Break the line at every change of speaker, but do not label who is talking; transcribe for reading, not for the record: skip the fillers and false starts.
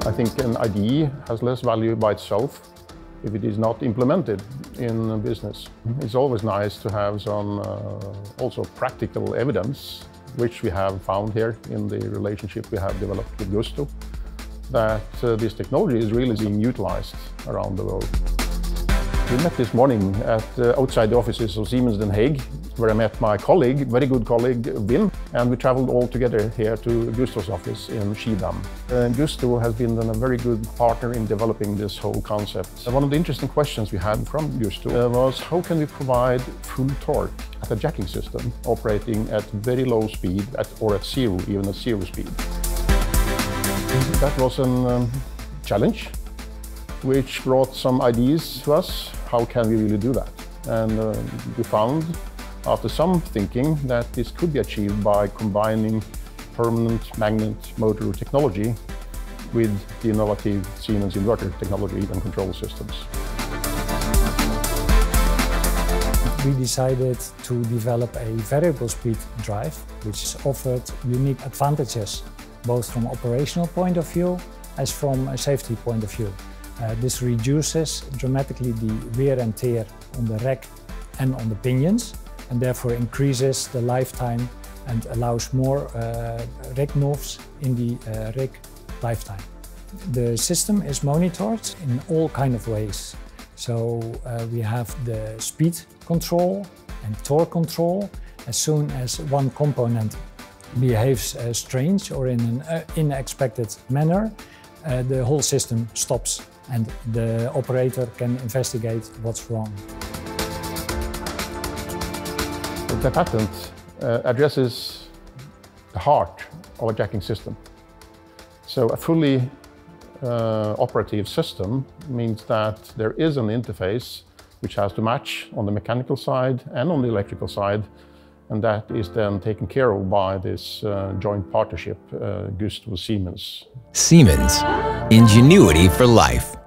I think an idea has less value by itself if it is not implemented in business. It's always nice to have some also practical evidence, which we have found here in the relationship we have developed with Gusto, that this technology is really being utilized around the world. We met this morning outside the offices of Siemens Den Haag, where I met my colleague, very good colleague, Wim, and we traveled all together here to Gusto's office in Schiedam. Gusto has been a very good partner in developing this whole concept. One of the interesting questions we had from Gusto was how can we provide full torque at a jacking system operating at very low speed or at zero, even at zero speed. That was a challenge, which brought some ideas to us. How can we really do that? And we found, after some thinking, that this could be achieved by combining permanent magnet motor technology with the innovative Siemens inverter technology and control systems.
We decided to develop a variable speed drive, which offered unique advantages, both from operational point of view as from a safety point of view. This reduces dramatically the wear and tear on the rack and on the pinions, and therefore increases the lifetime and allows more rack moves in the rack lifetime. The system is monitored in all kinds of ways. So we have the speed control and torque control. As soon as one component behaves strange or in an unexpected manner, the whole system stops and the operator can investigate what's wrong.
The patent addresses the heart of a jacking system. So a fully operative system means that there is an interface which has to match on the mechanical side and on the electrical side, and that is then taken care of by this joint partnership, Gusto Siemens.
Siemens, ingenuity for life.